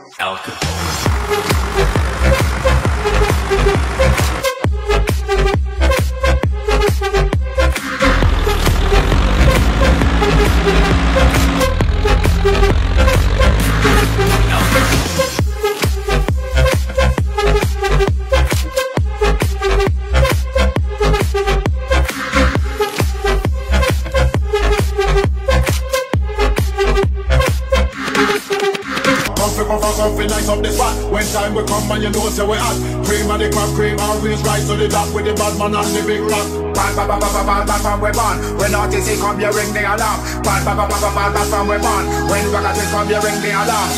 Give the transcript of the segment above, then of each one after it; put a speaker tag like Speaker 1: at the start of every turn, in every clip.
Speaker 1: When time will come and you know say we hot. Cream of the crop, cream always rise to the top with the bad man and the big rock. Bad, bad, bad, bad, bad, bad from we born. When artists come, you ring the alarm. Bad, bad, bad, bad, bad, bad from we born. When rockets come, you ring the alarm.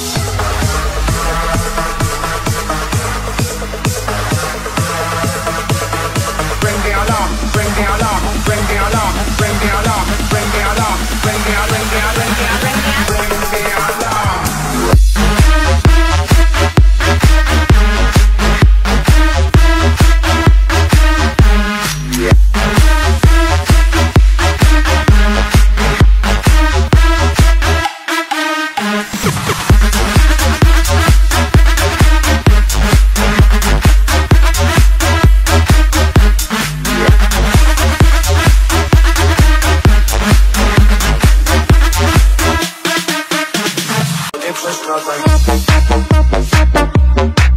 Speaker 1: Ring the alarm, ring the alarm, ring the alarm, ring the alarm, ring the alarm, ring the alarm, ring the alarm, ring the alarm, ring the alarm.
Speaker 2: It's just nothing.